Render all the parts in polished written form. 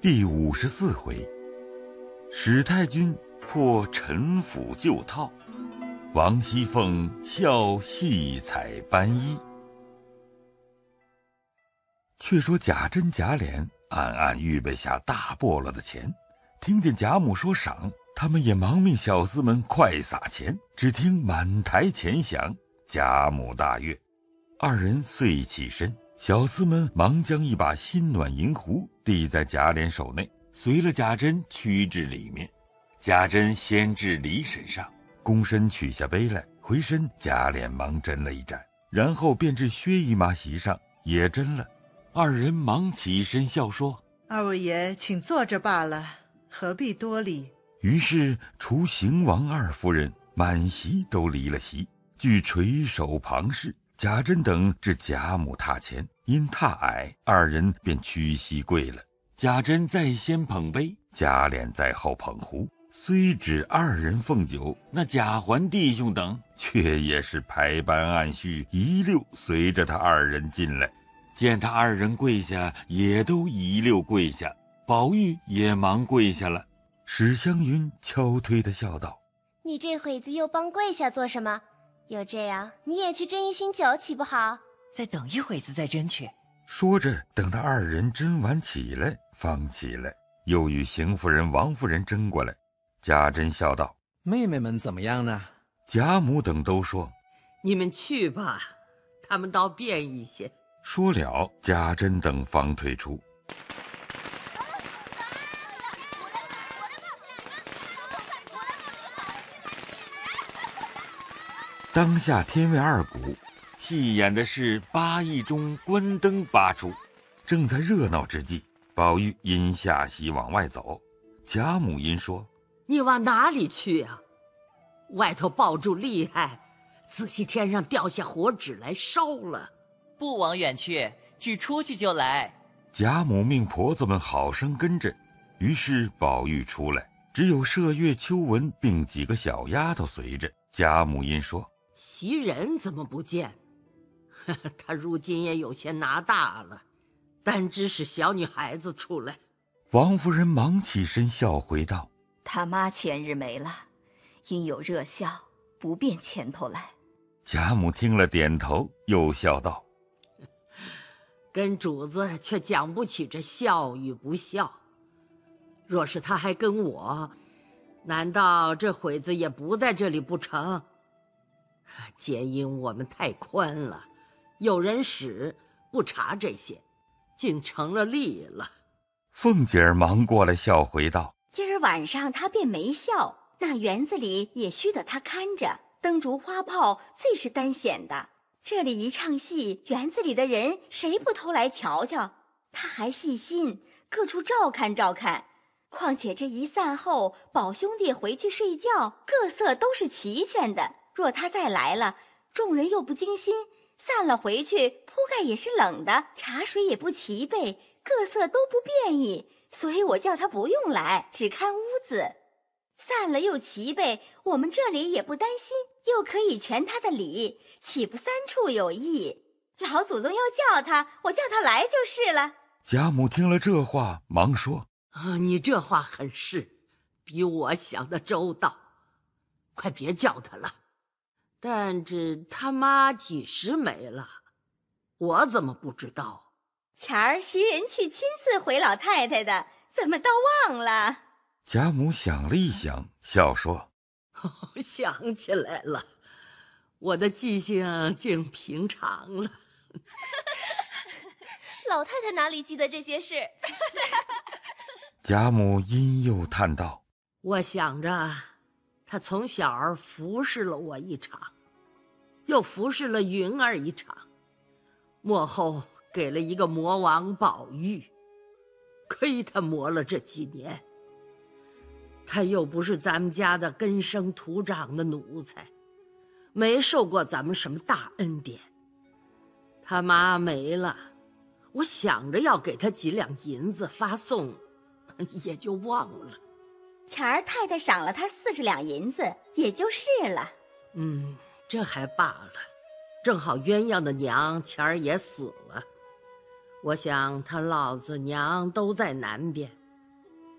第54回，史太君破陈腐旧套，王熙凤笑戏彩斑衣。却说贾珍贾琏暗暗预备下大菠萝的钱，听见贾母说赏，他们也忙命小厮们快撒钱。只听满台钱响，贾母大悦，二人遂起身，小厮们忙将一把新暖银壶递在贾琏手内，随了贾珍趋至里面。贾珍先至梨身上，躬身取下杯来，回身贾琏忙斟了一盏，然后便至薛姨妈席上也斟了。二人忙起身笑说： 二位爷请坐着罢了，何必多礼。 于是除邢王二夫人，满席都离了席，俱垂手旁视。贾珍等至贾母榻前，因榻矮，二人便屈膝跪了。贾珍在先捧杯，贾琏在后捧壶，虽只二人奉酒，那贾环弟兄等却也是排班按序，一溜随着他二人进来。见他二人跪下，也都一溜跪下，宝玉也忙跪下了。史湘云悄推地笑道： 你这会子又帮跪下做什么？有这样你也去斟一巡酒岂不好？ 再等一会子再斟去。 说着，等他二人斟完起来，方起来，又与邢夫人王夫人争过来。贾珍笑道： 妹妹们怎么样呢？ 贾母等都说： 你们去吧，他们倒便一些。 说了，贾珍等方退出。当下天未二鼓，戏演的是八义中关灯拔出。正在热闹之际，宝玉因下席往外走，贾母因说： 你往哪里去啊？外头爆竹厉害，仔细天上掉下火纸来烧了。 不往远去，只出去就来。 贾母命婆子们好生跟着，于是宝玉出来，只有麝月、秋纹并几个小丫头随着。贾母因说： 袭人怎么不见？她如今也有些拿大了，单只是小女孩子出来。 王夫人忙起身笑回道： 他妈前日没了，因有热笑，不便前头来。 贾母听了点头，又笑道： 跟主子却讲不起这孝与不孝。若是他还跟我，难道这会子也不在这里不成？皆因我们太宽了，有人使不查这些，竟成了例了。 凤姐儿忙过来笑回道： 今儿晚上他便没笑，那园子里也须得他看着，灯烛花炮最是单显的。这里一唱戏，园子里的人谁不偷来瞧瞧？他还细心，各处照看照看。况且这一散后，宝兄弟回去睡觉，各色都是齐全的。若他再来了，众人又不精心，散了回去，铺盖也是冷的，茶水也不齐备，各色都不便意。所以我叫他不用来，只看屋子。散了又齐备，我们这里也不担心，又可以全他的礼，岂不三处有益？老祖宗要叫他，我叫他来就是了。 贾母听了这话，忙说： 你这话很是，比我想的周到，快别叫他了。但只他妈几时没了，我怎么不知道？ 前儿袭人去亲自回老太太的，怎么倒忘了？ 贾母想了一想，笑说： 想起来了，我的记性竟平常了。 老太太哪里记得这些事？ 贾母因又叹道： 我想着她从小服侍了我一场，又服侍了云儿一场，末后给了一个魔王宝玉，亏他磨了这几年。他又不是咱们家的根生土长的奴才，没受过咱们什么大恩典。他妈没了，我想着要给他几两银子发送，也就忘了。 前儿太太赏了他40两银子，也就是了。 这还罢了，正好鸳鸯的娘前儿也死了，我想他老子娘都在南边，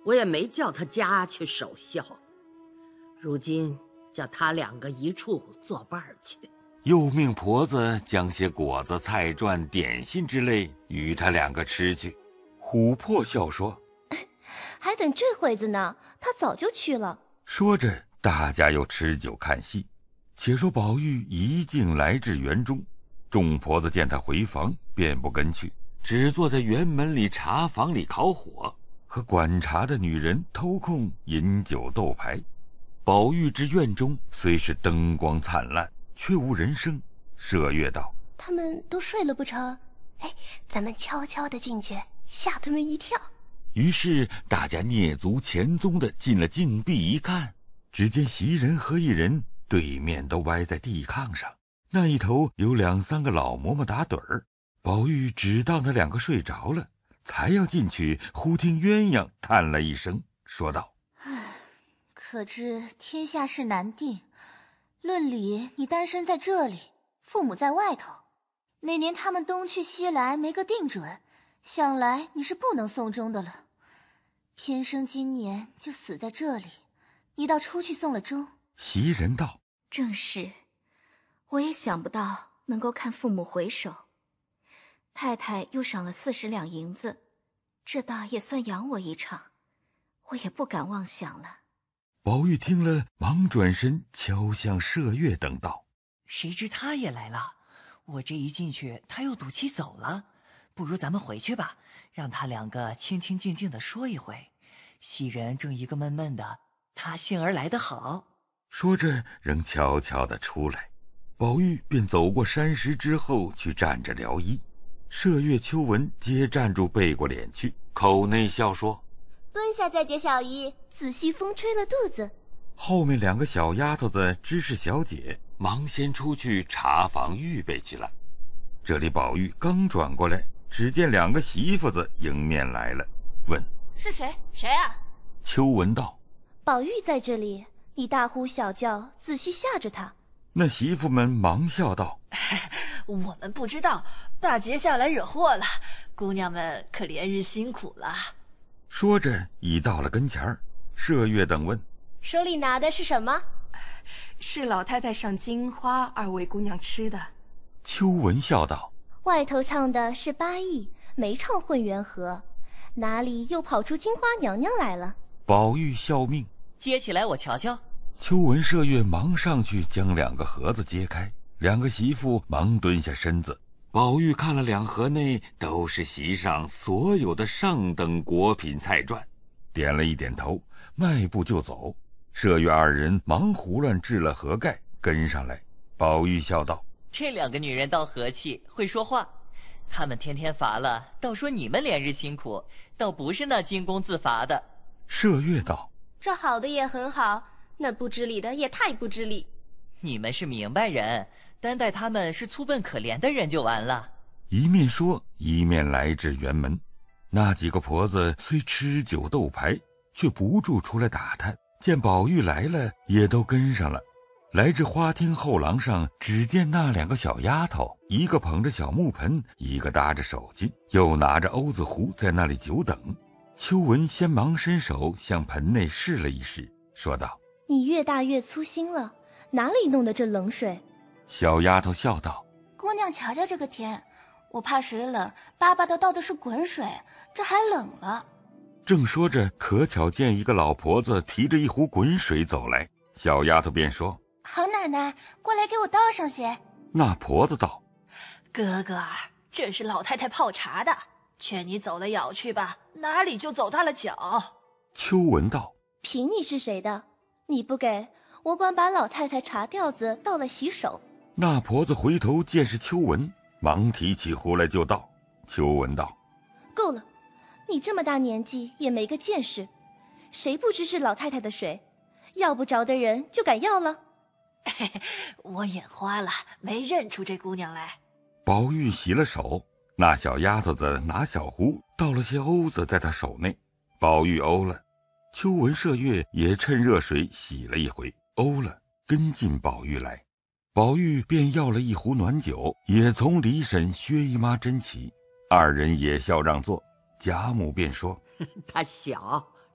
我也没叫他家去守孝。如今叫他两个一处作伴去。 又命婆子将些果子、菜馔、点心之类与他两个吃去。琥珀笑说：“ 还等这会子呢，他早就去了。” 说着，大家又吃酒看戏。且说宝玉一径来至园中，众婆子见他回房，便不跟去，只坐在园门里茶房里烤火，和管茶的女人偷空饮酒斗牌。宝玉至院中，虽是灯光灿烂，却无人声。麝月道：“ 他们都睡了不成？哎，咱们悄悄地进去，吓他们一跳。” 于是大家蹑足潜踪地进了禁闭一看，只见袭人和一人对面都歪在地炕上，那一头有2、3个老嬷嬷打盹儿。宝玉只当他两个睡着了，才要进去，忽听鸳鸯叹了一声，说道：“ 可知天下事难定。论理你单身在这里，父母在外头，每年他们东去西来没个定准，想来你是不能送终的了。偏生今年就死在这里，你倒出去送了终。” 袭人道：“ 正是，我也想不到能够看父母回首。太太又赏了40两银子，这倒也算养我一场，我也不敢妄想了。” 宝玉听了，忙转身敲向麝月等道：“ 谁知他也来了，我这一进去，他又赌气走了。不如咱们回去吧，让他两个清清静静地说一回。袭人正一个闷闷的，他幸而来得好。” 说着，仍悄悄地出来。宝玉便走过山石之后去站着撩衣。麝月、秋纹皆站住背过脸去，口内笑说：“ 蹲下再解小衣，仔细风吹了肚子。” 后面2个小丫头子知是小姐，忙先出去茶房预备去了。这里宝玉刚转过来，只见2个媳妇子迎面来了，问：“ 是谁？谁啊？” 秋纹道：“ 宝玉在这里，你大呼小叫，仔细吓着他。” 那媳妇们忙笑道：“ 我们不知道，大劫下来惹祸了，姑娘们可连日辛苦了。” 说着已到了跟前儿。麝月等问：“ 手里拿的是什么？”“ 是老太太赏金花2位姑娘吃的。” 秋纹笑道：“ 外头唱的是8义，没唱混元和，哪里又跑出金花娘娘来了？” 宝玉笑命：“ 接起来我瞧瞧。” 秋纹、麝月忙上去将2个盒子揭开，2个媳妇忙蹲下身子。宝玉看了2盒内都是席上所有的上等果品菜馔，点了一点头，迈步就走。麝月2人忙胡乱置了盒盖，跟上来。宝玉笑道：“ 这2个女人倒和气，会说话。她们天天乏了，倒说你们连日辛苦，倒不是那金公自罚的。” 麝月道：“ 这好的也很好，那不知理的也太不知理。 你们是明白人，单待他们是粗笨可怜的人就完了。” 一面说，一面来至园门。那几个婆子虽吃酒斗牌，却不住出来打探，见宝玉来了，也都跟上了。来至花厅后廊上，只见那2个小丫头，一个捧着小木盆，一个搭着手巾，又拿着瓯子壶在那里久等。秋纹先忙伸手向盆内试了一试，说道：“ 你越大越粗心了，哪里弄的这冷水？” 小丫头笑道：“ 姑娘瞧瞧这个天，我怕水冷，巴巴的倒的是滚水，这还冷了。” 正说着，可巧见一个老婆子提着一壶滚水走来，小丫头便说：“ 好奶奶，过来给我倒上些。” 那婆子道：“ 哥哥，这是老太太泡茶的，劝你走了舀去吧，哪里就走大了脚。” 秋纹道：“ 凭你是谁的？你不给，我管把老太太茶吊子倒了洗手。” 那婆子回头见是秋纹，忙提起壶来就倒。秋纹道：“ 够了，你这么大年纪也没个见识，谁不知是老太太的水？要不着的人就敢要了？” 我眼花了，没认出这姑娘来。 宝玉洗了手，那小丫头子拿小壶倒了些瓯子在她手内，宝玉欧了。秋纹、麝月也趁热水洗了一回，欧了，跟进宝玉来。宝玉便要了一壶暖酒，也从李婶、薛姨妈斟起，2人也笑让座。贾母便说：“ 他小，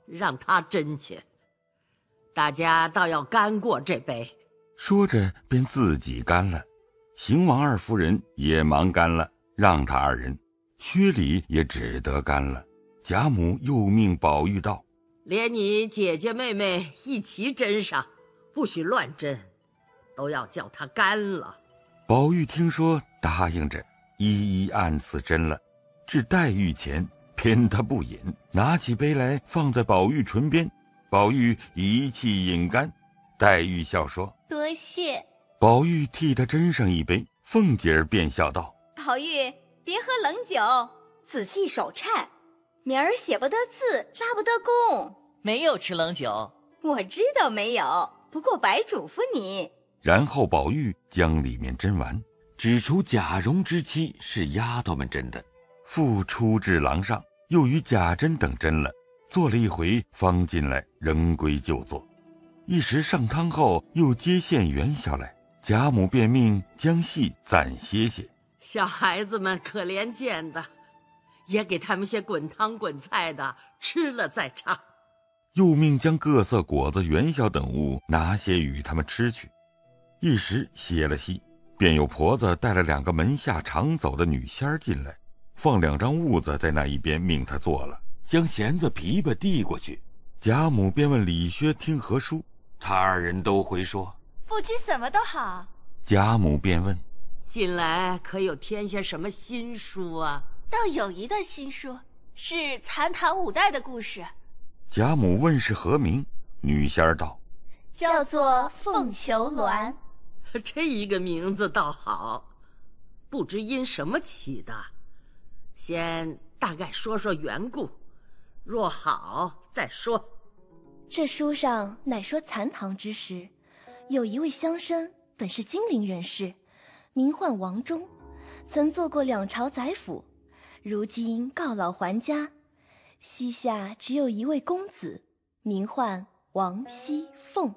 让他斟去。大家倒要干过这杯。 说着便自己干了。邢王二夫人也忙干了，让他二人。薛礼也只得干了。贾母又命宝玉道： 连你姐姐妹妹一起斟上，不许乱斟，都要叫他干了。 宝玉听说，答应着，一一按次斟了。至黛玉前，偏他不饮，拿起杯来放在宝玉唇边，宝玉一气饮干。黛玉笑说： 多谢。 宝玉替他斟上一杯，凤姐儿便笑道： 宝玉，别喝冷酒，仔细手颤，明儿写不得字，拉不得弓。 没有吃冷酒。 我知道没有，不过白嘱咐你。 然后宝玉将里面斟完，只除贾蓉之妻是丫头们斟的，复出至廊上，又与贾珍等斟了，坐了一回，方进来，仍归就坐。一时上汤后，又接线元宵来，贾母便命将戏暂歇歇。 小孩子们可怜见的，也给他们些滚汤滚菜的，吃了再唱。 又命将各色果子、元宵等物拿些与他们吃去。一时歇了戏，便有婆子带了2个门下常走的女仙儿进来，放2张褥子在那一边，命他坐了，将弦子琵琶递过去。贾母便问李薛听何书，他二人都回说不知什么都好。 贾母便问： 近来可有添些什么新书啊？ 倒有一段新书，是残唐5代的故事。 贾母问是何名，女仙儿道： 叫做《凤求鸾》。 这一个名字倒好，不知因什么起的。先大概说说缘故，若好再说。 这书上乃说残唐之时，有一位乡绅，本是金陵人士，名唤王忠，曾做过2朝宰辅，如今告老还家，膝下只有一位公子，名唤王熙凤。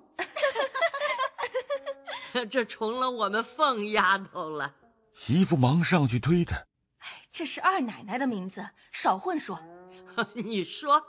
这重了我们凤丫头了。 媳妇忙上去推他： 这是二奶奶的名字，少混说。 你说。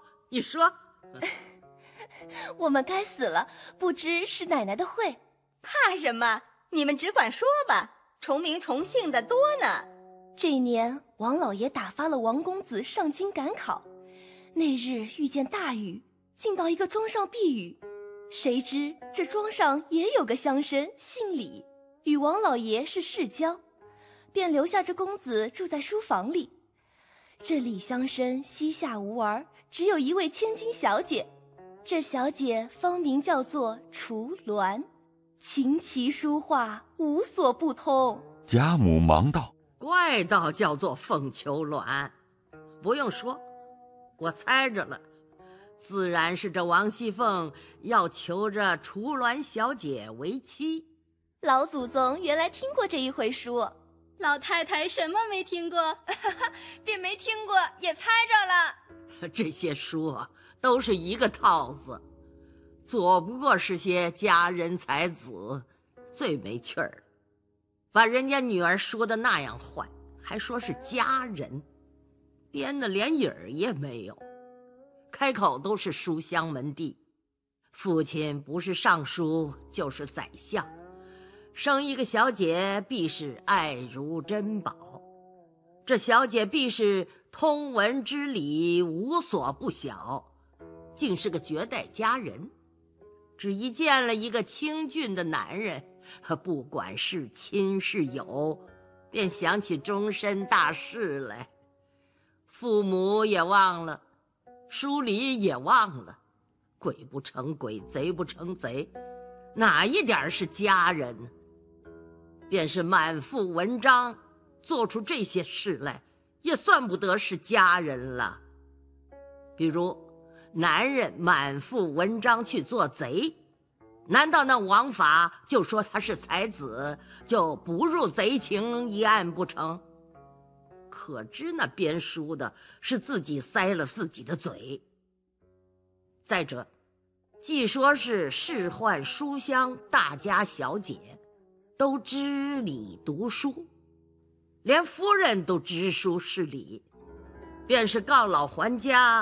我们该死了，不知是奶奶的讳。 怕什么？你们只管说吧，重名重姓的多呢。 这一年，王老爷打发了王公子上京赶考，那日遇见大雨，进到一个庄上避雨。谁知这庄上也有个乡绅，姓李，与王老爷是世交，便留下这公子住在书房里。这李乡绅膝下无儿，只有一位千金小姐，这小姐方名叫做雏鸾，琴棋书画无所不通。 贾母忙道： 怪道叫做凤求鸾，不用说，我猜着了，自然是这王熙凤要求着雏鸾小姐为妻。 老祖宗原来听过这一回书。 老太太什么没听过？ 便没听过，也猜着了。 这些书都是一个套子，左不过是些佳人才子，最没趣儿。把人家女儿说的那样坏，还说是佳人，编的连影儿也没有，开口都是书香门第。父亲不是尚书就是宰相，生一个小姐必是爱如珍宝，这小姐必是通文之理无所不晓，竟是个绝代佳人。只一见了一个清俊的男人，不管是亲是友，便想起终身大事来，父母也忘了，书里也忘了，鬼不成鬼，贼不成贼，哪一点是佳人呢？便是满腹文章，做出这些事来，也算不得是佳人了。比如男人满腹文章去做贼，难道那王法就说他是才子，就不入贼情一案不成？可知那编书的是自己塞了自己的嘴。再者，既说是仕宦书香大家小姐，都知礼读书，连夫人都知书识礼，便是告老还家，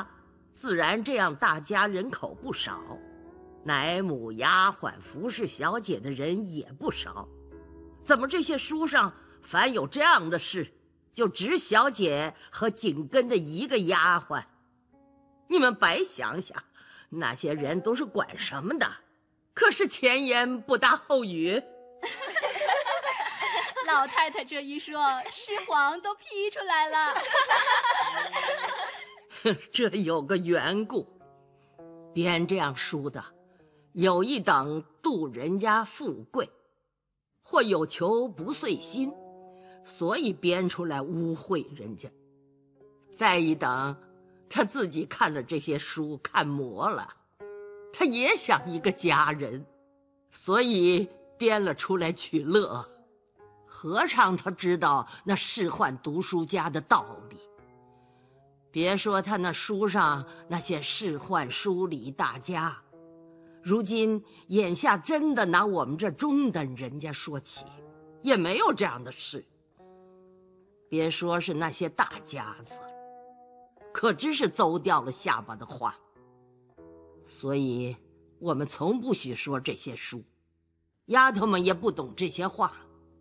自然这样大家人口不少，奶母、丫鬟、服侍小姐的人也不少。怎么这些书上凡有这样的事，就只小姐和紧跟的一个丫鬟？你们白想想，那些人都是管什么的？可是前言不搭后语。 老太太这一说，诗皇都批出来了。 这有个缘故，编这样书的，有一等妒人家富贵，或有求不遂心，所以编出来污秽人家；再一等，他自己看了这些书看磨了，他也想一个佳人，所以编了出来取乐。何尝他知道那仕宦读书家的道理？别说他那书上那些仕宦书理大家，如今眼下真的拿我们这中等人家说起，也没有这样的事。别说是那些大家子，可知是邹掉了下巴的话。所以我们从不许说这些书，丫头们也不懂这些话。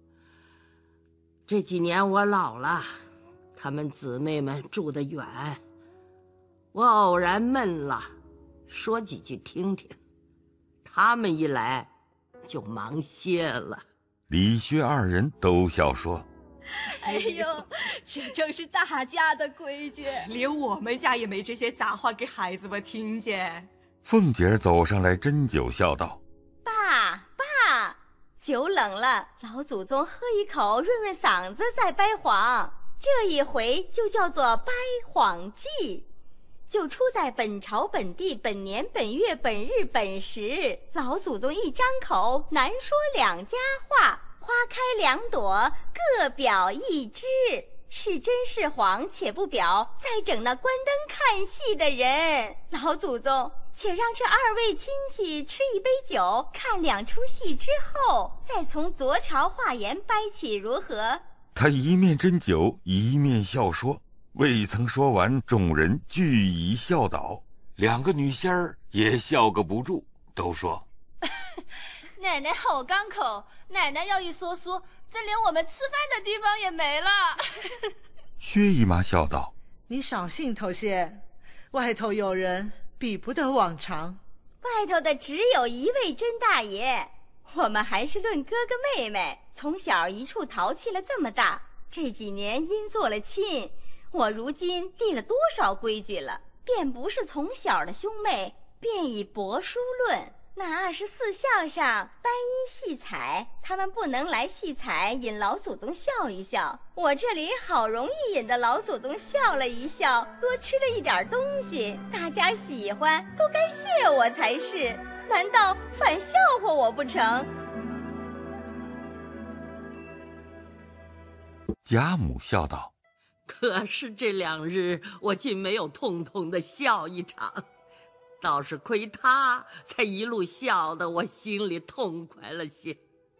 这几年我老了，她们姊妹们住得远，我偶然闷了，说几句听听，她们一来就忙些了。 李薛二人都笑说： 哎呦，这正是大家的规矩，连我们家也没这些杂话给孩子们听见。 凤姐走上来斟酒笑道： 爸，酒冷了，老祖宗喝一口润润嗓子再掰谎，这一回就叫做掰谎记，就出在本朝本地本年本月本日本时，老祖宗一张口难说两家话，花开两朵各表一枝，是真是谎且不表，再整那关灯看戏的人。老祖宗且让这二位亲戚吃一杯酒，看两出戏之后，再从昨朝话言掰起，如何？ 他一面斟酒，一面笑说，未曾说完，众人俱已笑倒。两个女仙儿也笑个不住，都说： 奶奶好刚口，奶奶要一说书，这连我们吃饭的地方也没了。 薛姨妈笑道： 你少兴头些，外头有人，比不得往常。 外头的只有一位甄大爷，我们还是论哥哥妹妹，从小一处淘气了这么大，这几年因做了亲，我如今立了多少规矩了，便不是从小的兄妹，便以帛书论。那24项上单一戏彩，他们不能来戏彩，引老祖宗笑一笑。我这里好容易引得老祖宗笑了一笑，多吃了一点东西，大家喜欢，都该谢我才是，难道反笑话我不成？ 贾母笑道： 可是这2日我竟没有痛痛的笑一场，倒是亏他才一路笑得我心里痛快了些。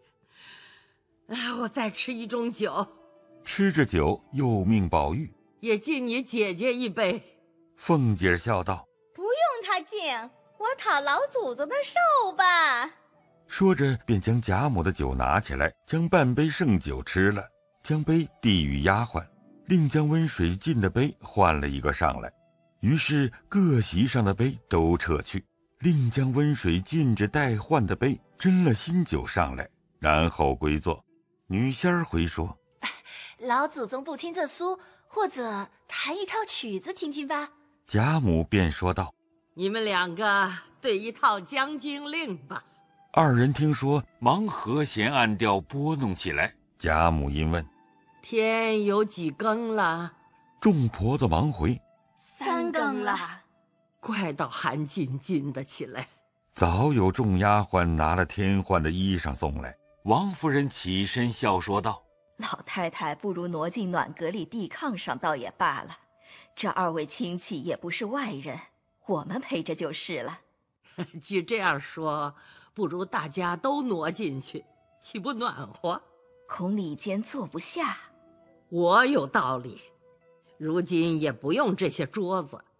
我再吃一盅酒。 吃着酒，又命宝玉也敬你姐姐一杯。 凤姐笑道： 不用他敬，我讨老祖宗的寿吧。 说着便将贾母的酒拿起来，将半杯剩酒吃了，将杯递与丫鬟，另将温水浸的杯换了一个上来。于是各席上的杯都撤去，另将温水浸着待换的杯斟了新酒上来，然后归坐。女仙儿回说： 老祖宗不听这书，或者弹一套曲子听听吧。 贾母便说道： 你们2个对一套将军令吧。 二人听说，忙和弦按调拨弄起来。贾母因问： 天有几更了？ 众婆子忙回 3更了。 怪到寒津津的起来。 早有众丫鬟拿了添换的衣裳送来。王夫人起身笑说道： 老太太不如挪进暖阁里地炕上倒也罢了，这2位亲戚也不是外人，我们陪着就是了。 既这样说，不如大家都挪进去，岂不暖和？ 恐里间坐不下。 我有道理，如今也不用这些桌子，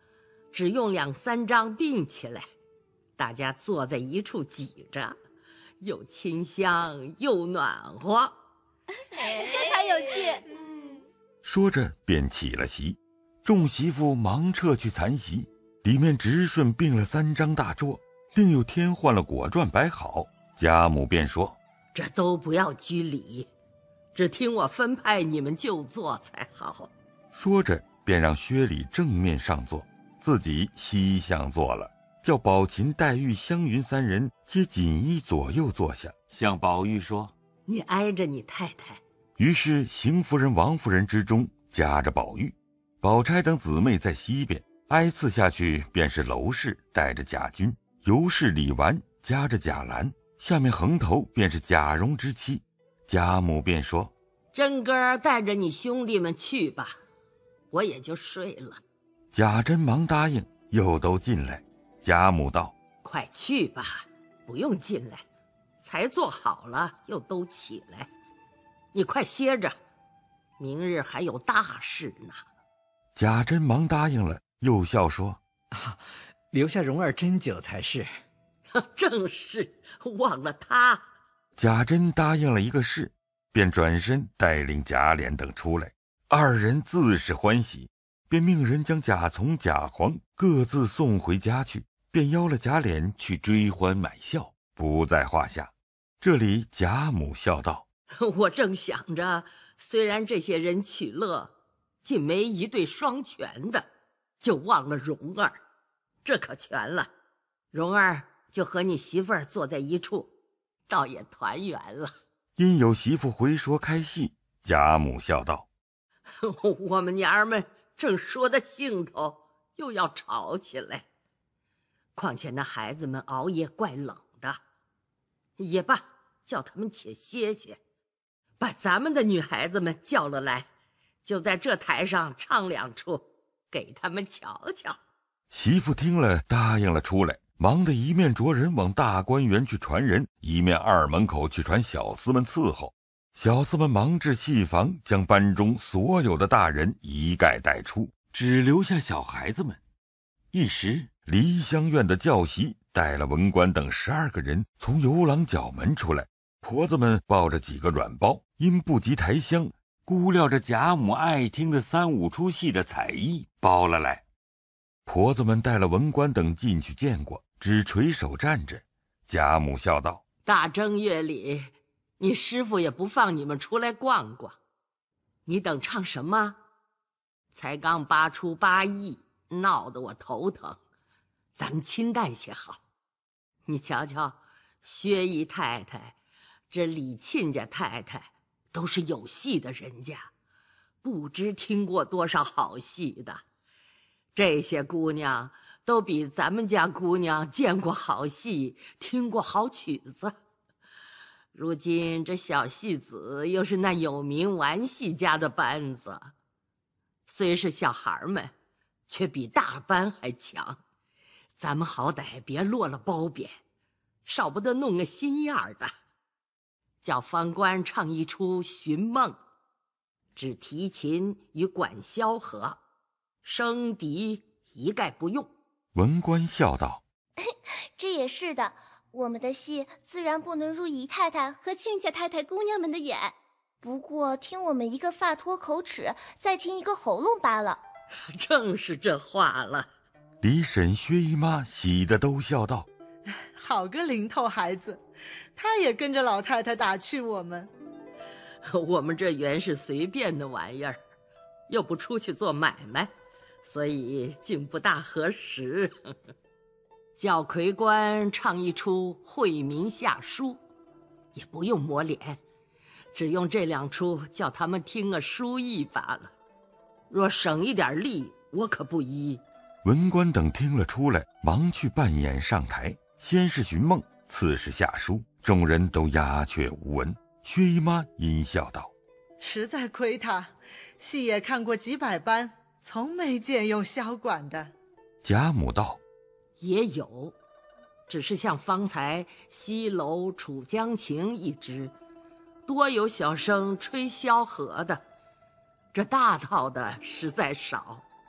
只用2、3张并起来，大家坐在一处挤着，又清香又暖和。 这才有趣。 说着便起了席，众媳妇忙撤去残席，里面直顺并了3张大桌，另又添换了果馔摆好。贾母便说： 这都不要拘礼，只听我分派，你们就坐才好。 说着便让薛礼正面上座，自己西向坐了，叫宝琴、黛玉、湘云3人皆锦衣左右坐下，向宝玉说： 你挨着你太太。 于是邢夫人、王夫人之中夹着宝玉，宝钗等姊妹在西边，挨次下去便是娄氏带着贾君，尤氏、李纨夹着贾兰，下面横头便是贾蓉之妻。贾母便说： 真哥带着你兄弟们去吧，我也就睡了。 贾珍忙答应，又都进来。贾母道： 快去吧，不用进来，才坐好了又都起来。你快歇着，明日还有大事呢。 贾珍忙答应了，又笑说： 留下蓉儿斟酒才是。 正是，忘了他。 贾珍答应了一个事，便转身带领贾琏等出来，2人自是欢喜，便命人将贾从、贾黄各自送回家去，便邀了贾琏去追欢买笑，不在话下。这里贾母笑道： 我正想着，虽然这些人取乐，竟没一对双全的，就忘了蓉儿，这可全了。蓉儿就和你媳妇儿坐在一处，倒也团圆了。 因有媳妇回说开戏，贾母笑道： 我们娘儿们正说的兴头，又要吵起来。况且那孩子们熬夜怪冷的，也罢，叫他们且歇歇，把咱们的女孩子们叫了来，就在这台上唱2出，给他们瞧瞧。 媳妇听了答应了出来，忙得一面着人往大观园去传人，一面2门口去传小厮们伺候。小厮们忙至戏房，将班中所有的大人一概带出，只留下小孩子们。一时梨香院的教习带了文官等12个人从游廊角门出来，婆子们抱着几个软包，因不及抬香，估料着贾母爱听的3、5出戏的彩衣包了来。婆子们带了文官等进去见过，只垂手站着。贾母笑道： 大正月里，你师父也不放你们出来逛逛，你等唱什么？才刚8出8役，闹得我头疼，咱们清淡些好。你瞧瞧，薛姨太太，这李亲家太太，都是有戏的人家，不知听过多少好戏的。这些姑娘都比咱们家姑娘见过好戏，听过好曲子。如今这小戏子又是那有名玩戏家的班子，虽是小孩们，却比大班还强。咱们好歹别落了褒贬，少不得弄个新样的。叫方官唱一出《寻梦》，只提琴与管箫和，笙笛一概不用。 文官笑道： 这也是的，我们的戏自然不能入姨太太和亲家太太姑娘们的眼，不过听我们一个发脱口齿，再听一个喉咙罢了。 正是这话了。 李婶、薛姨妈喜得都笑道： 好个零头孩子，他也跟着老太太打趣我们。 我们这原是随便的玩意儿，又不出去做买卖，所以竟不大合适。叫魁官唱一出《惠民下书》，也不用抹脸，只用这2出叫他们听个书意罢了。若省一点力，我可不依。 文官等听了出来，忙去扮演上台，先是寻梦，次是下书，众人都鸦雀无闻。薛姨妈阴笑道： 实在亏他，戏也看过几百班，从没见用箫管的。 贾母道： 也有，只是像方才西楼楚江情一支，多有小生吹箫和的，这大套的实在少。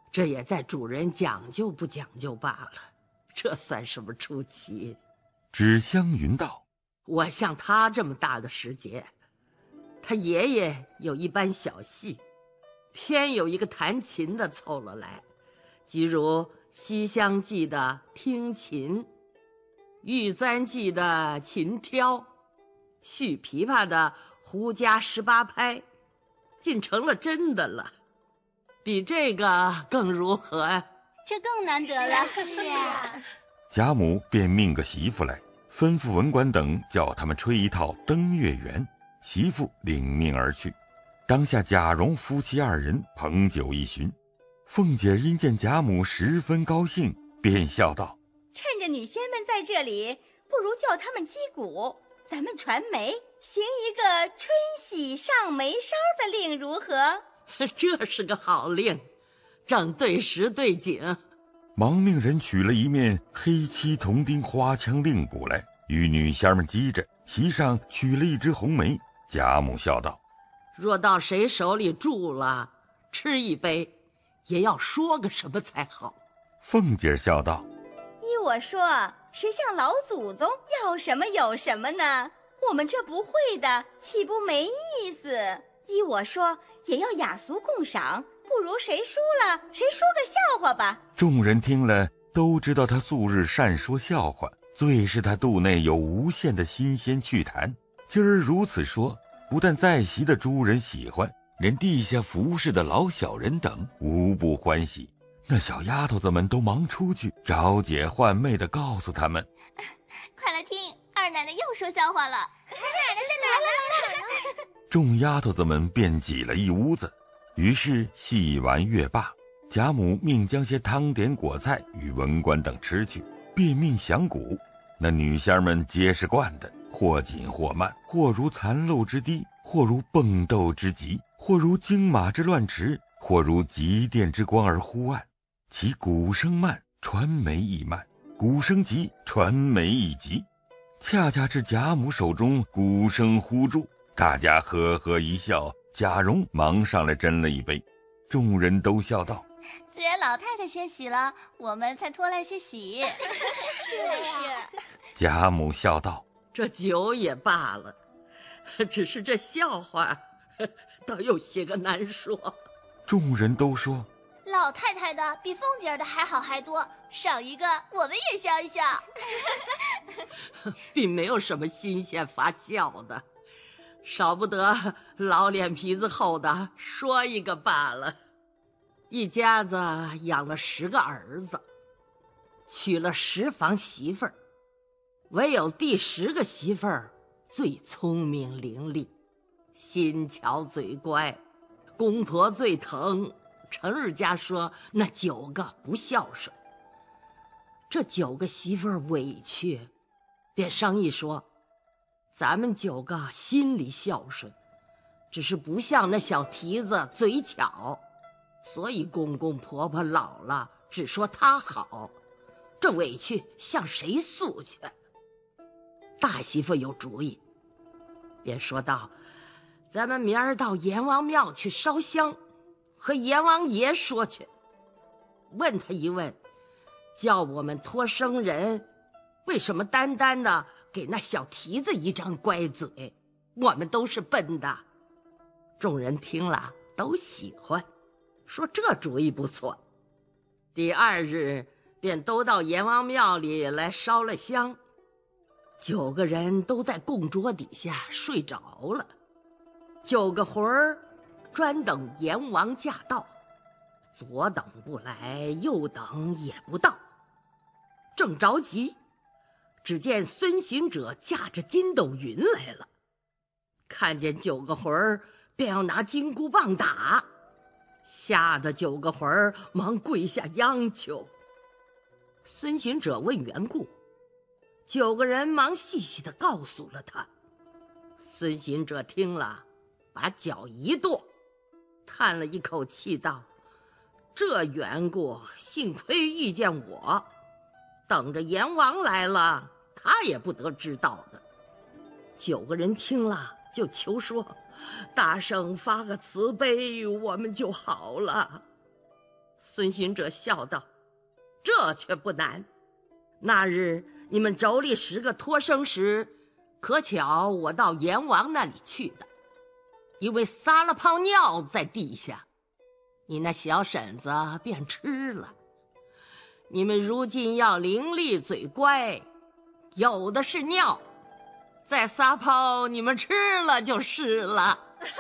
这也在主人讲究不讲究罢了，这算什么出奇？ 纸香云道： 我像他这么大的时节，他爷爷有一班小戏，偏有一个弹琴的凑了来，即如《西厢记》的听琴，《玉簪记》的琴挑，续琵琶的胡笳18拍，竟成了真的了。比这个更如何呀？ 这更难得了。是啊。 贾母便命个媳妇来，吩咐文官等叫他们吹一套登月圆，媳妇领命而去。当下贾蓉夫妻2人捧酒一巡，凤姐因见贾母十分高兴，便笑道： 趁着女仙们在这里，不如叫他们击鼓，咱们传媒，行一个春喜上眉梢的令如何？ 这是个好令，正对时对景。 忙命人取了一面黑漆铜钉花枪令鼓来，与女仙们击着，席上取了一枝红梅。贾母笑道： 若到谁手里住了，吃一杯，也要说个什么才好。 凤姐笑道： 依我说，谁向老祖宗要什么有什么呢？我们这不会的，岂不没意思？依我说，也要雅俗共赏，不如谁输了，谁说个笑话吧。 众人听了，都知道他素日善说笑话，最是他肚内有无限的新鲜趣谈。今儿如此说，不但在席的诸人喜欢，连地下服侍的老小人等无不欢喜。那小丫头子们都忙出去找解唤妹的告诉他们： 快来听，二奶奶又说笑话了。在哪呢？ 众丫头子们便挤了一屋子。于是戏完乐罢，贾母命将些汤点果菜与文官等吃去，便命响鼓。那女仙们皆是惯的，或紧或慢，或如蚕漏之滴，或如蹦斗之急，或如惊马之乱驰，或如急电之光而忽暗。其鼓声慢，传媒亦慢；鼓声急，传媒亦急。恰恰至贾母手中鼓声呼住，大家呵呵一笑。贾蓉忙上来斟了一杯，众人都笑道： 自然老太太先洗了，我们才拖来些喜。是。 贾母笑道： 这酒也罢了，只是这笑话倒有些个难说。 众人都说： 老太太的比凤姐的还好还多，赏一个我们也笑一笑。 并没有什么新鲜发笑的，少不得老脸皮子厚的说一个罢了。一家子养了10个儿子，娶了10房媳妇儿，唯有第10个媳妇儿最聪明伶俐，心巧嘴乖，公婆最疼。程日家说那9个不孝顺，这9个媳妇儿委屈，便商议说，咱们9个心里孝顺，只是不像那小蹄子嘴巧，所以公公婆婆老了只说他好，这委屈向谁诉去？大媳妇有主意，便说道：咱们明儿到阎王庙去烧香，和阎王爷说去，问他一问，叫我们托生人为什么单单的给那小蹄子一张乖嘴，我们都是笨的。众人听了都喜欢，说这主意不错。第2日便都到阎王庙里来烧了香，9个人都在供桌底下睡着了。9个魂儿专等阎王驾到，左等不来，右等也不到。正着急，只见孙行者驾着筋斗云来了，看见9个魂儿，便要拿金箍棒打，吓得9个魂儿忙跪下央求。孙行者问缘故，9个人忙细细地告诉了他。孙行者听了，把脚一跺，叹了一口气道：这缘故幸亏遇见我，等着阎王来了，他也不得知道的。9个人听了就求说：大圣发个慈悲，我们就好了。 孙行者笑道：“这却不难。那日你们妯娌10个托生时，可巧我到阎王那里去的，因为撒了泡尿在地下，你那小婶子便吃了。你们如今要伶俐嘴乖，有的是尿，再撒泡你们吃了就是了。”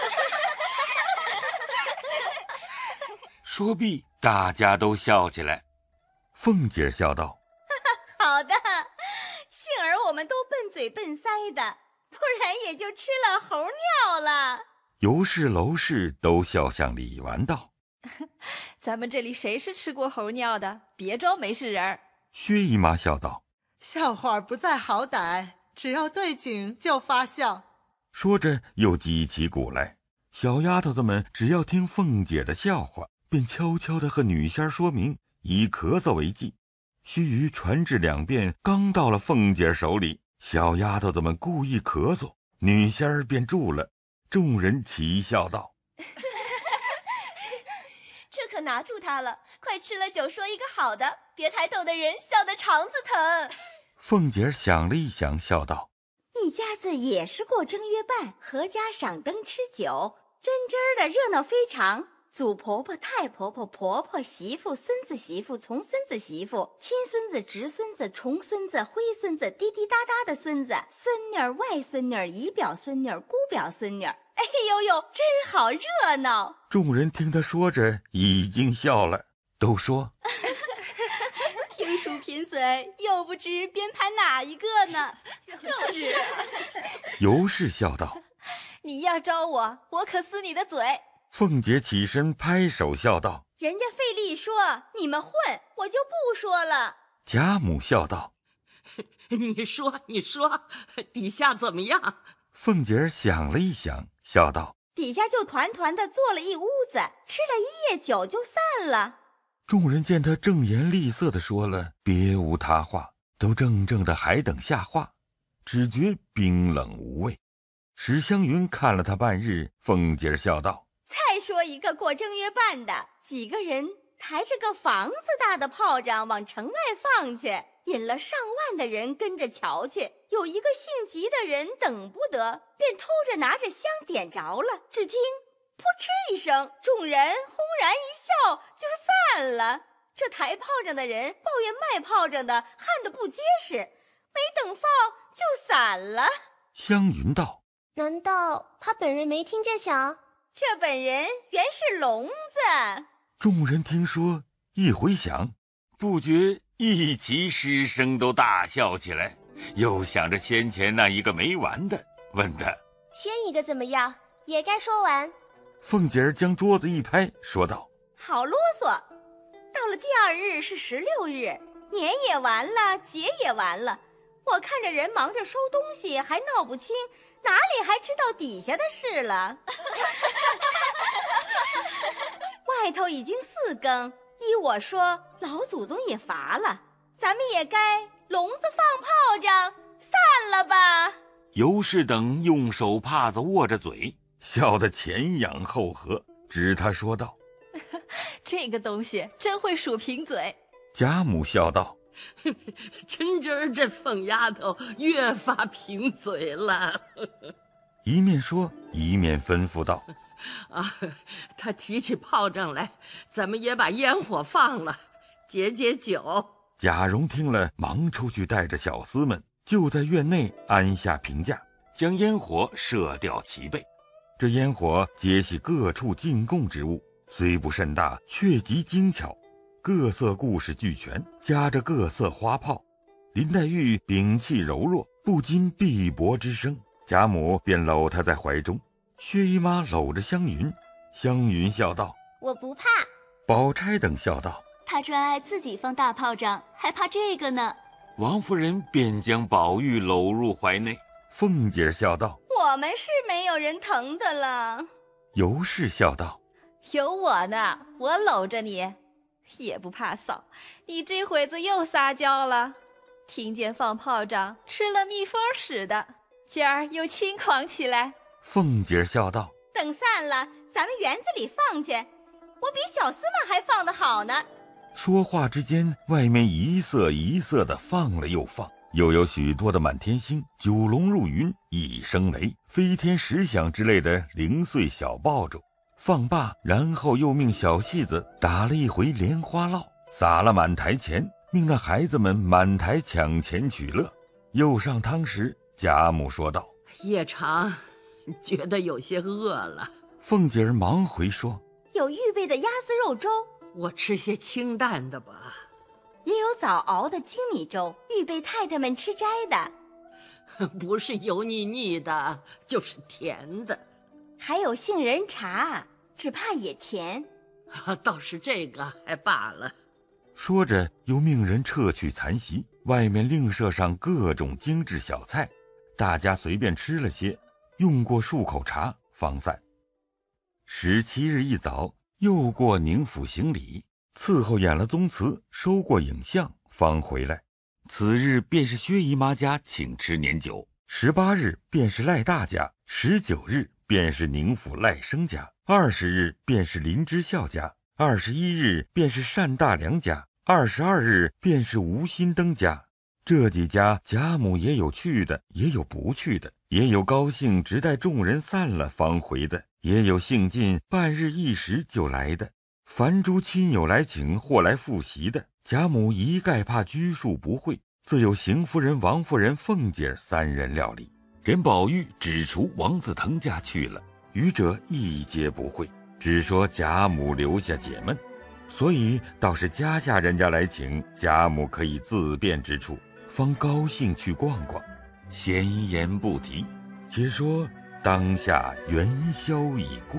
说毕，大家都笑起来。凤姐笑道：“ 好的，幸而我们都笨嘴笨腮的，不然也就吃了猴尿了。” 尤氏、娄氏都笑向李纨道：“ 咱们这里谁是吃过猴尿的？别装没事人儿。” 薛姨妈笑道：“ 笑话不在好歹，只要对景就发笑。” 说着又击起鼓来。小丫头子们只要听凤姐的笑话，便悄悄地和女仙说明，以咳嗽为忌。须臾传至2遍，刚到了凤姐手里，小丫头子们故意咳嗽，女仙儿便住了。众人齐笑道：“ 这可拿住他了！快吃了酒说一个好的，别抬头的人笑得肠子疼。” 凤姐想了一想，笑道：“ 一家子也是过正月半，阖家赏灯吃酒，真真的热闹非常。祖婆婆、太婆婆、婆婆媳妇、孙子媳妇、从孙子媳妇、亲孙子、侄孙子、重孙子、灰孙子、滴滴答答的孙子、孙女儿、外孙女儿、姨表孙女儿、姑表孙女儿，哎呦呦，真好热闹！” 众人听他说着，已经笑了，都说：“ 听书贫嘴，又不知编排哪一个呢？”就是。 尤氏笑道：“ 你要招我，我可撕你的嘴。” 凤姐起身拍手笑道：“ 人家费力说，你们混，我就不说了。” 贾母笑道：“ 你说，底下怎么样？” 凤姐儿想了一想，笑道：“ 底下就团团的坐了一屋子，吃了一夜酒就散了。” 众人见他正言厉色地说了，别无他话，都怔怔的还等下话，只觉冰冷无味。史湘云看了他半日，凤姐儿笑道：“ 再说一个过正月半的，几个人抬着个房子大的炮仗往城外放去，引了上万的人跟着瞧去。有一个性急的人等不得，便偷着拿着香点着了，只听扑哧一声，众人轰然一笑就散了。这抬炮仗的人抱怨卖炮仗的焊得不结实，没等放就散了。 湘云道：“ 难道他本人没听见响？” 这本人原是聋子。 众人听说，一回想，不觉一齐失声都大笑起来，又想着先前那一个没完的，问他：“ 先一个怎么样？也该说完。” 凤姐儿将桌子一拍，说道：“ 好啰嗦！到了第2日是16日，年也完了，节也完了，我看着人忙着收东西，还闹不清，哪里还知道底下的事了？外头已经4更，依我说，老祖宗也乏了，咱们也该笼子放炮仗，散了吧。” 尤氏等用手帕子握着嘴，笑得前仰后合，指他说道：“ 这个东西真会数贫嘴。” 贾母笑道：“ 真真儿这凤丫头越发贫嘴了。” 一面说一面吩咐道：“ 他提起炮仗来，咱们也把烟火放了，解解酒。” 贾蓉听了，忙出去带着小厮们，就在院内安下评架，将烟火射吊齐备。这烟火皆系各处进贡之物，虽不甚大，却极精巧，各色故事俱全，夹着各色花炮。林黛玉屏气柔弱，不禁碧薄之声，贾母便搂她在怀中。薛姨妈搂着湘云，湘云笑道：“ 我不怕。” 宝钗等笑道：“ 他专爱自己放大炮仗，还怕这个呢？” 王夫人便将宝玉搂入怀内。凤姐笑道：“ 我们是没有人疼的了。” 尤氏笑道：“ 有我呢，我搂着你，也不怕臊。你这会子又撒娇了，听见放炮仗，吃了蜜蜂似的，今儿又轻狂起来。” 凤姐笑道：“ 等散了，咱们园子里放去， 我比小厮们还放得好呢。 说话之间，外面一色一色的放了又放，又有许多的满天星、九龙入云、一声雷、飞天十响之类的零碎小爆竹。放罢，然后又命小戏子打了一回莲花落，撒了满台钱，命那孩子们满台抢钱取乐。又上汤时，贾母说道： 夜长，觉得有些饿了。 凤姐儿忙回说： 有预备的鸭丝肉粥， 我吃些清淡的吧。 也有早熬的精米粥，预备太太们吃斋的。 不是油腻腻的，就是甜的。 还有杏仁茶，只怕也甜。 倒是这个还罢了。 说着，又命人撤去残席，外面另设上各种精致小菜，大家随便吃了些，用过漱口茶，方散。17日一早，又过宁府行礼，伺候演了宗祠，收过影像，方回来。此日便是薛姨妈家请吃年酒，18日便是赖大家，19日便是宁府赖生家，20日便是林之孝家，21日便是单大良家，22日便是吴新登家。这几家贾母也有去的，也有不去的，也有高兴直待众人散了方回的，也有兴尽半日一时就来的。凡诸亲友来请或来复习的，贾母一概怕拘束不会，自有邢夫人、王夫人、凤姐3人料理。连宝玉、只除王子腾家去了，余者一皆不会，只说贾母留下解闷。所以倒是家下人家来请，贾母可以自便之处，方高兴去逛逛。闲言不提，且说当下元宵已过。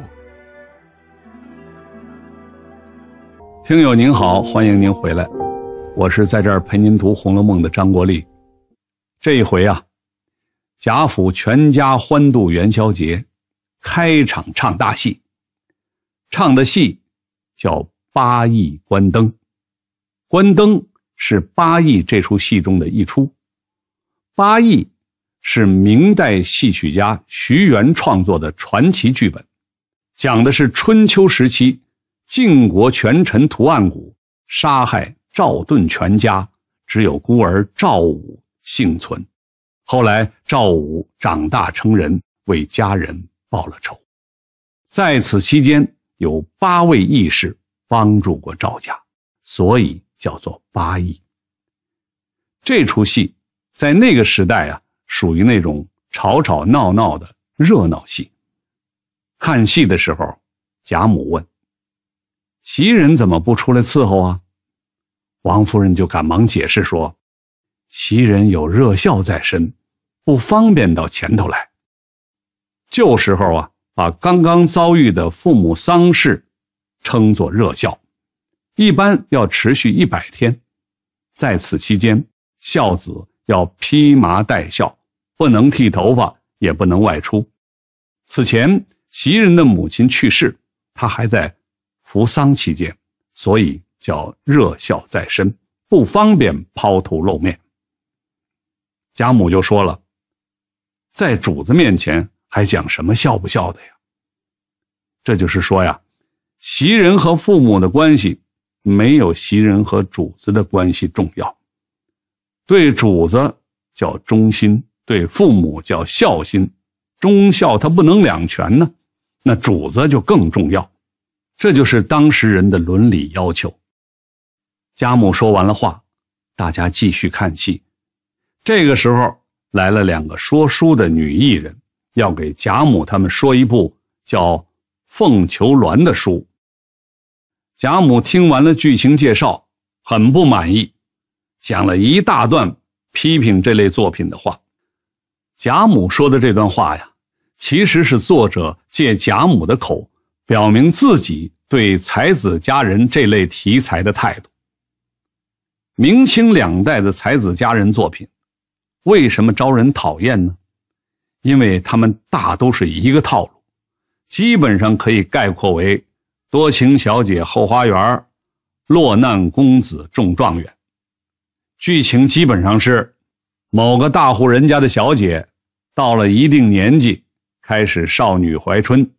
听友您好，欢迎您回来，我是在这儿陪您读《红楼梦》的张国立。这一回啊，贾府全家欢度元宵节，开场唱大戏，唱的戏叫八义关灯。关灯是八义这出戏中的一出。八义是明代戏曲家徐元创作的传奇剧本，讲的是春秋时期晋国权臣屠岸贾杀害赵盾全家，只有孤儿赵武幸存。后来赵武长大成人，为家人报了仇。在此期间有8位义士帮助过赵家，所以叫做八义。这出戏在那个时代啊，属于那种吵吵闹闹的热闹戏。看戏的时候，贾母问：袭人怎么不出来伺候啊？王夫人就赶忙解释说：袭人有热孝在身，不方便到前头来。旧时候啊，把刚刚遭遇的父母丧事称作热孝，一般要持续100天。在此期间，孝子要披麻戴孝，不能剃头发，也不能外出。此前袭人的母亲去世，他还在服丧期间，所以叫热孝在身，不方便抛头露面。贾母就说了，在主子面前还讲什么孝不孝的呀？这就是说呀，袭人和父母的关系没有袭人和主子的关系重要。对主子叫忠心，对父母叫孝心，忠孝它不能两全呢，那主子就更重要。这就是当时人的伦理要求。贾母说完了话，大家继续看戏。这个时候来了2个说书的女艺人，要给贾母他们说一部叫《凤求鸾》的书。贾母听完了剧情介绍，很不满意，讲了一大段批评这类作品的话。贾母说的这段话呀，其实是作者借贾母的口表明自己对才子佳人这类题材的态度。明清2代的才子佳人作品为什么招人讨厌呢？因为他们大都是一个套路，基本上可以概括为多情小姐后花园，落难公子中状元。剧情基本上是某个大户人家的小姐到了一定年纪，开始少女怀春，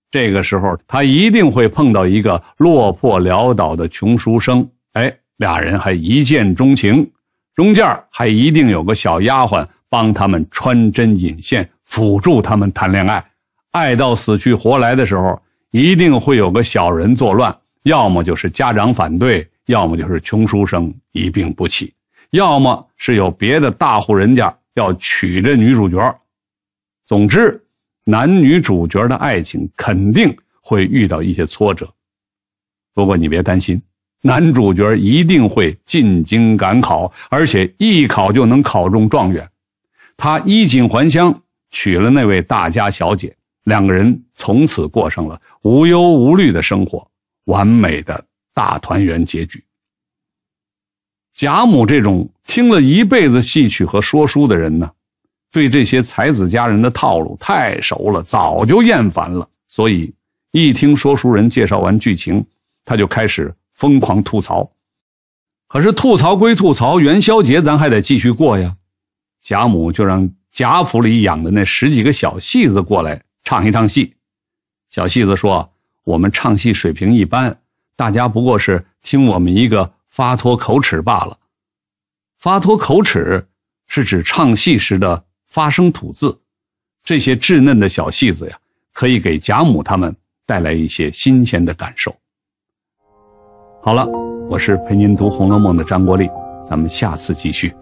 这个时候他一定会碰到一个落魄潦倒的穷书生，俩人还一见钟情，中间还一定有个小丫鬟帮他们穿针引线，辅助他们谈恋爱。爱到死去活来的时候，一定会有个小人作乱，要么就是家长反对，要么就是穷书生一病不起，要么是有别的大户人家要娶这女主角。总之，男女主角的爱情肯定会遇到一些挫折。不过你别担心，男主角一定会进京赶考，而且一考就能考中状元。他衣锦还乡，娶了那位大家小姐，两个人从此过上了无忧无虑的生活，完美的大团圆结局。贾母这种听了一辈子戏曲和说书的人呢，对这些才子佳人的套路太熟了，早就厌烦了，所以一听说书人介绍完剧情，他就开始疯狂吐槽。可是吐槽归吐槽，元宵节咱还得继续过呀。贾母就让贾府里养的那10几个小戏子过来唱一唱戏。小戏子说，我们唱戏水平一般，大家不过是听我们一个发脱口齿罢了。发脱口齿是指唱戏时的发声吐字，这些稚嫩的小戏子呀，可以给贾母他们带来一些新鲜的感受。好了，我是陪您读《红楼梦》的张国立，咱们下次继续。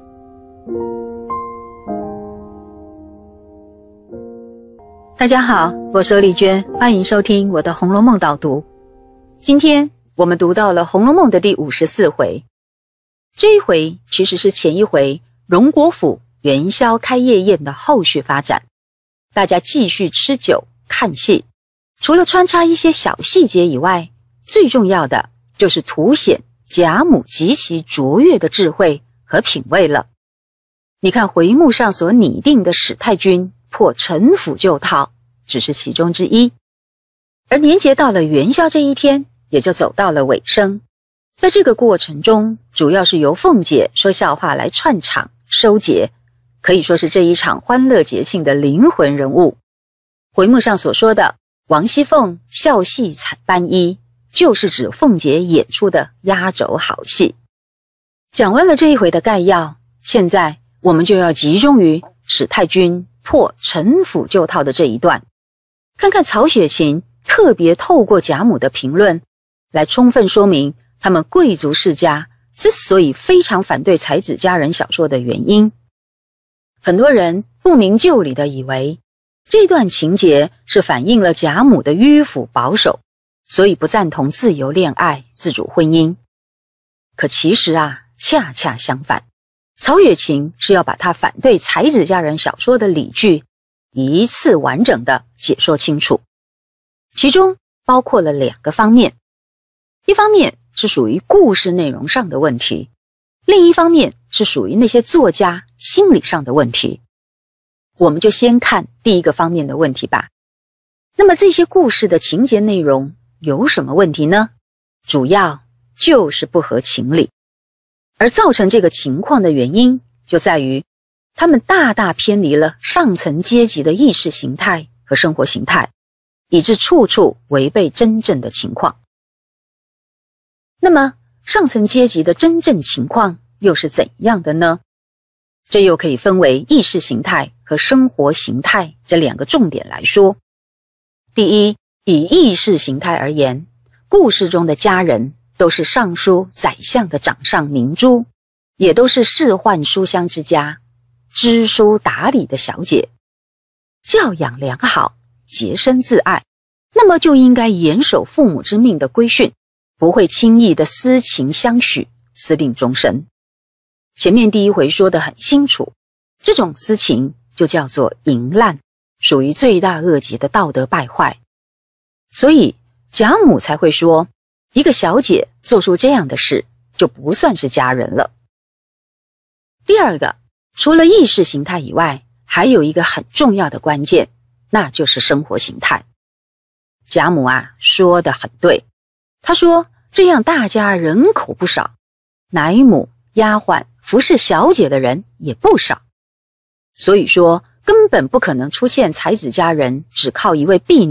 大家好，我是丽娟，欢迎收听我的《红楼梦》导读。今天我们读到了《红楼梦》的第54回，这一回其实是前一回荣国府元宵开业宴的后续发展。大家继续吃酒看戏，除了穿插一些小细节以外，最重要的就是凸显贾母极其卓越的智慧和品味了。你看回目上所拟定的史太君破陈腐旧套只是其中之一，而年节到了元宵这一天也就走到了尾声。在这个过程中，主要是由凤姐说笑话来串场收结，可以说是这一场欢乐节庆的灵魂人物。回目上所说的王熙凤笑戏彩斑衣，就是指凤姐演出的压轴好戏。讲完了这一回的概要，现在我们就要集中于史太君破陈腐旧套的这一段，看看曹雪芹特别透过贾母的评论来充分说明他们贵族世家之所以非常反对才子佳人小说的原因。很多人不明就里的以为这段情节是反映了贾母的迂腐保守，所以不赞同自由恋爱、自主婚姻。可其实恰恰相反，曹雪芹是要把他反对才子佳人小说的理据一次完整的解说清楚，其中包括了2个方面。一方面是属于故事内容上的问题，另一方面是属于那些作家心理上的问题。我们就先看第一个方面的问题吧。那么这些故事的情节内容有什么问题呢？主要就是不合情理，而造成这个情况的原因就在于他们大大偏离了上层阶级的意识形态和生活形态，以致处处违背真正的情况。那么上层阶级的真正情况又是怎样的呢？这又可以分为意识形态和生活形态这2个重点来说。第一，以意识形态而言，故事中的家人都是尚书、宰相的掌上明珠，也都是仕宦书香之家，知书达理的小姐，教养良好，洁身自爱，那么就应该严守父母之命的规训，不会轻易的私情相许，私定终身。前面第一回说得很清楚，这种私情就叫做淫滥，属于罪大恶极的道德败坏。所以贾母才会说，一个小姐做出这样的事就不算是佳人了。第二个，除了意识形态以外，还有一个很重要的关键，那就是生活形态。贾母说得很对，她说这样大家人口不少，奶母、丫鬟、服侍小姐的人也不少，所以说根本不可能出现才子佳人只靠一位婢女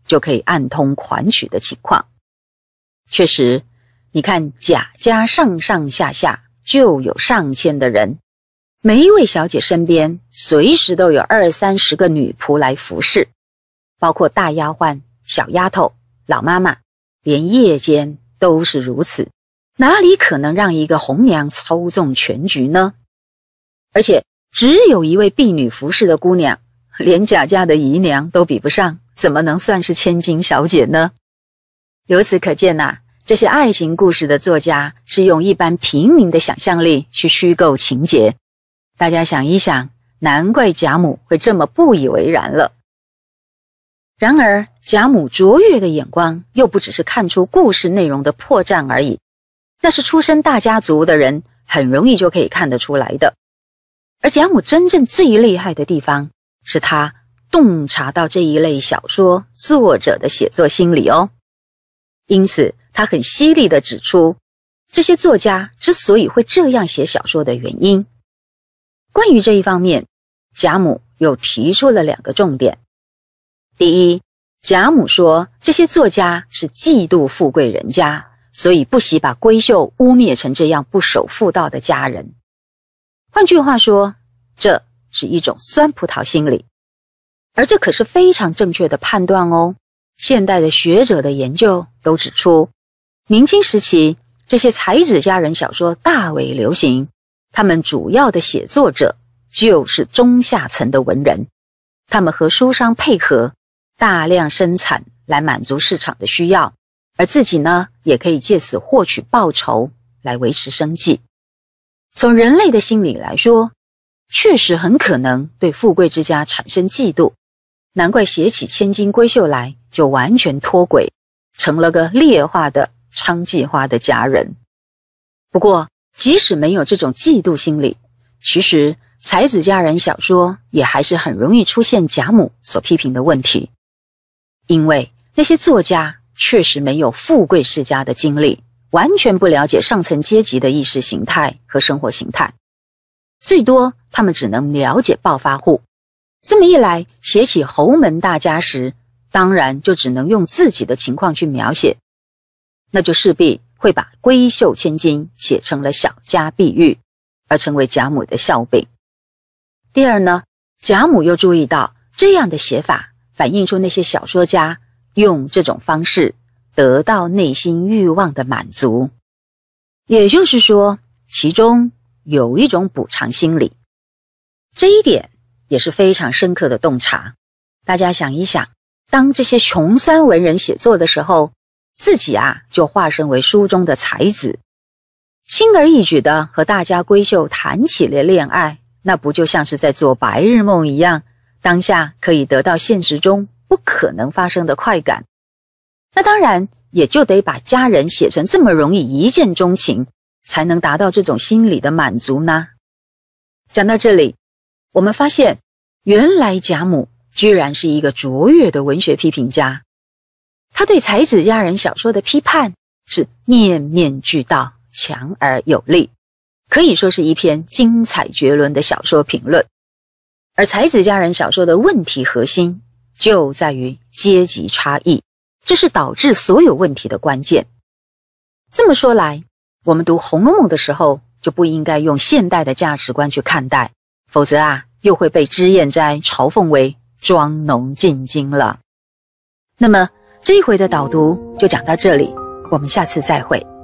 就可以暗通款曲的情况。确实，你看贾家上上下下就有上千的人，每一位小姐身边随时都有20-30个女仆来服侍，包括大丫鬟、小丫头、老妈妈，连夜间都是如此，哪里可能让一个红娘操纵全局呢？而且只有一位婢女服侍的姑娘，连贾家的姨娘都比不上，怎么能算是千金小姐呢？由此可见啊，这些爱情故事的作家是用一般平民的想象力去虚构情节。大家想一想，难怪贾母会这么不以为然了。然而贾母卓越的眼光又不只是看出故事内容的破绽而已，那是出身大家族的人很容易就可以看得出来的。而贾母真正最厉害的地方，是她洞察到这一类小说作者的写作心理哦。因此她很犀利地指出，这些作家之所以会这样写小说的原因。关于这一方面，贾母又提出了2个重点。第一，贾母说这些作家是嫉妒富贵人家，所以不惜把闺秀污蔑成这样不守妇道的家人。换句话说，这是一种酸葡萄心理，而这可是非常正确的判断哦。现代的学者的研究都指出，明清时期这些才子佳人小说大为流行，他们主要的写作者就是中下层的文人，他们和书商配合，大量生产来满足市场的需要，而自己呢，也可以借此获取报酬来维持生计。从人类的心理来说，确实很可能对富贵之家产生嫉妒，难怪写起千金闺秀来就完全脱轨，成了个劣化的娼妓花的佳人。不过即使没有这种嫉妒心理，其实才子佳人小说也还是很容易出现贾母所批评的问题，因为那些作家确实没有富贵世家的经历，完全不了解上层阶级的意识形态和生活形态，最多他们只能了解暴发户。这么一来，写起侯门大家时，当然就只能用自己的情况去描写，那就势必会把闺秀千金写成了小家碧玉，而成为贾母的笑柄。第二呢，贾母又注意到这样的写法反映出那些小说家用这种方式得到内心欲望的满足，也就是说，其中有一种补偿心理。这一点也是非常深刻的洞察。大家想一想，当这些穷酸文人写作的时候，自己就化身为书中的才子，轻而易举的和大家闺秀谈起了恋爱，那不就像是在做白日梦一样，当下可以得到现实中不可能发生的快感。那当然也就得把家人写成这么容易一见钟情，才能达到这种心理的满足呢。讲到这里，我们发现原来贾母居然是一个卓越的文学批评家，他对才子佳人小说的批判是面面俱到，强而有力，可以说是一篇精彩绝伦的小说评论。而才子佳人小说的问题核心就在于阶级差异，这是导致所有问题的关键。这么说来，我们读《红楼梦》的时候就不应该用现代的价值观去看待，否则又会被脂砚斋嘲讽为装聋进京了。那么这一回的导读就讲到这里，我们下次再会。